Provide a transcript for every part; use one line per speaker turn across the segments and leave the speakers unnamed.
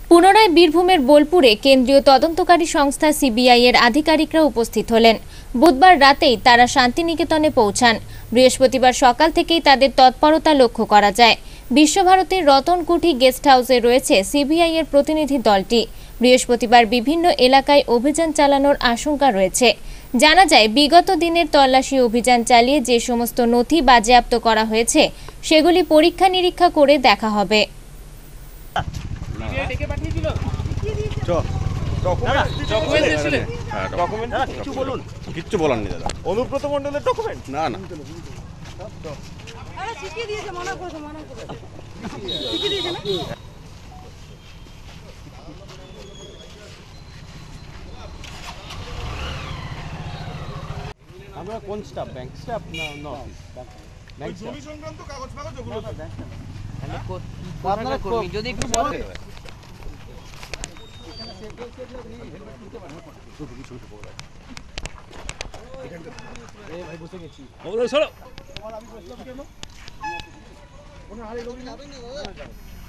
পুনরায় বীরভূমের বোলপুরে কেন্দ্রীয় তদন্তকারী সংস্থা সিবিআই এর আধিকারিকরা উপস্থিত হলেন। বুধবার রাতেই তারা শান্তিনিকেতনে পৌঁছান। বৃহস্পতিবার সকাল থেকেই তাদের তৎপরতা লক্ষ্য করা যায়। বিশ্বভারতীর রতনকুঠি গেস্ট হাউসে রয়েছে সিবিআই এর প্রতিনিধি দলটি। বৃহস্পতিবার বিভিন্ন এলাকায় অভিযান চালানোর আশঙ্কা রয়েছে। জানা যায়, বিগত দিনের তল্লাশি অভিযান চালিয়ে যে সমস্ত নথি বাজেয়াপ্ত করা হয়েছে সেগুলি পরীক্ষা নিরীক্ষা করে দেখা হবে।
কিচ্ছু বলার নেই দাদা। অনুব্রত মণ্ডলের ডকুমেন্ট না না আমরা কোন স্টাফ? ব্যাংক স্টাফ না ব্যাংক জমি সংক্রান্ত কাগজ ফাগজ ওগুলো আপনারা কর্মী যদি একটু বলেন। ভাই বসে গেছি। চলো আমি বসলাম কেন? ওনা আরে লোক যাবেন না দাদা।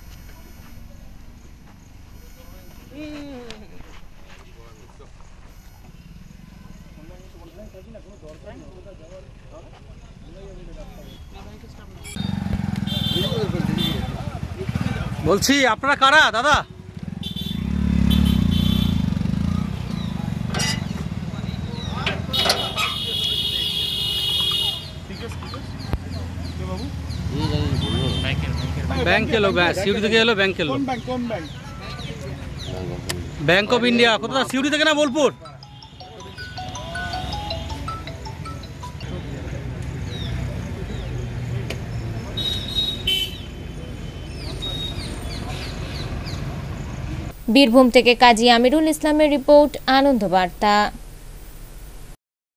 বলছি আপনারা কারা দাদা? बैंक के लोग सिউড়ি থেকে এলো। बैंक के लोग बैंक ऑफ इंडिया কোথা? সিউড়ি থেকে না বোলপুর?
বীরভূম থেকে কাজী আমিরুল ইসলামের রিপোর্ট, আনন্দ বার্তা।